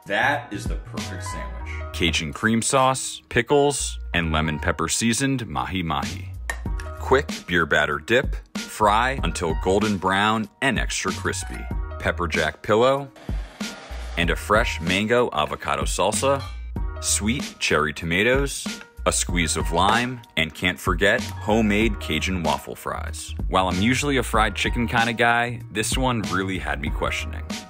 That is the perfect sandwich. Cajun cream sauce, pickles, and lemon pepper seasoned mahi-mahi. Quick beer batter dip, fry until golden brown and extra crispy. Pepper jack pillow, and a fresh mango avocado salsa, sweet cherry tomatoes, a squeeze of lime, and can't forget homemade Cajun waffle fries. While I'm usually a fried chicken kind of guy, this one really had me questioning.